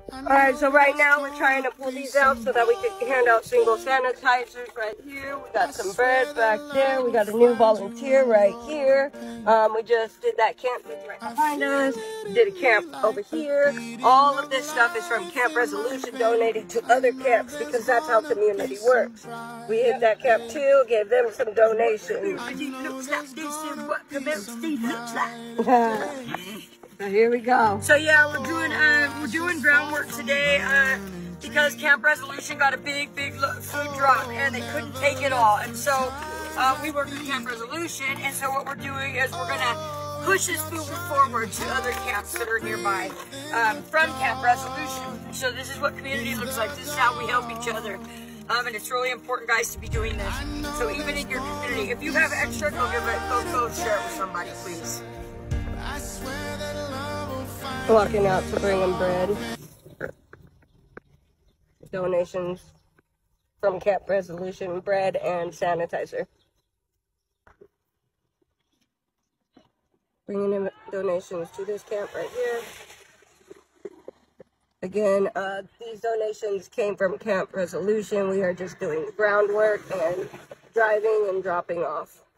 Alright, so right now we're trying to pull these out so that we can hand out single sanitizers right here. We got some bread back there. We got a new volunteer right here. We just did that camp right behind us. We did a camp over here. All of this stuff is from Camp Resolution, donating to other camps because that's how community works. We hit that camp too, gave them some donations. Looks like this is what community looks like. So here we go. So yeah, we're doing groundwork today because Camp Resolution got a big food drop and they couldn't take it all. And so we work with Camp Resolution, and so what we're doing is we're gonna push this food forward to other camps that are nearby from Camp Resolution. So this is what community looks like. This is how we help each other. And it's really important, guys, to be doing this. So even in your community, if you have extra, go share it with somebody, please. Walking out to bring them bread. Donations from Camp Resolution, bread and sanitizer. Bringing in donations to this camp right here. Again, these donations came from Camp Resolution. We are just doing the groundwork and driving and dropping off.